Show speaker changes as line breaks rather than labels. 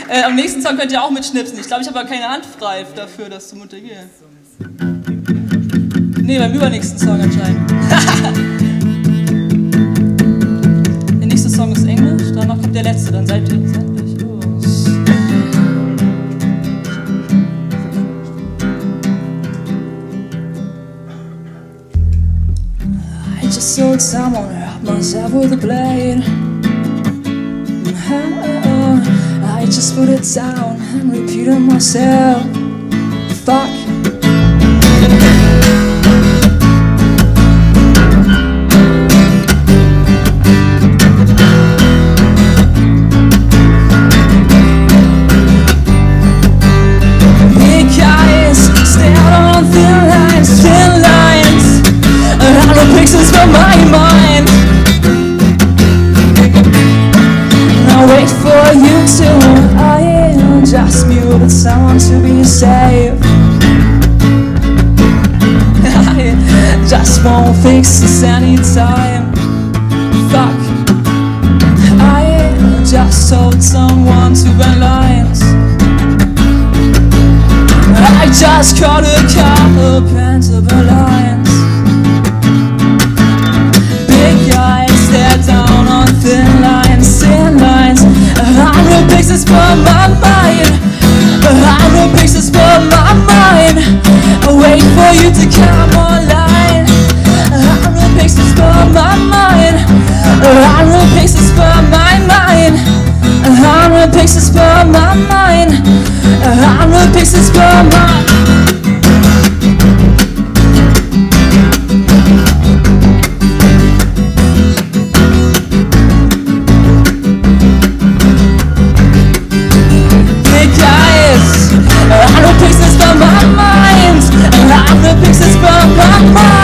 Am nächsten Song könnt ihr auch mitschnipsen. Ich glaube, ich habe aber keine Hand frei dafür, das zu motivieren. Ne, beim übernächsten Song anscheinend. Der nächste Song ist Englisch, danach kommt der letzte, dann seid ihr los. I just told someone I hurt myself with a blade. I just put it down and repeated myself. Fuck. Big eyes stared on thin lines, 100 pixels from my mind. I wait for you to. I just muted someone to be safe. I just won't fix this anytime. Fuck. I just told someone to burn lines. I just caught a car up and to burn lines. Big eyes stare down on thin lines, 100 pixels for my mind, 100 pixels for my mind. I wait for you to come online. 100 pixels for my mind, 100 pixels for my mind, 100 pixels for my mind, 100 pixels for my. Pixels for my mind, 100 pixels for my mind.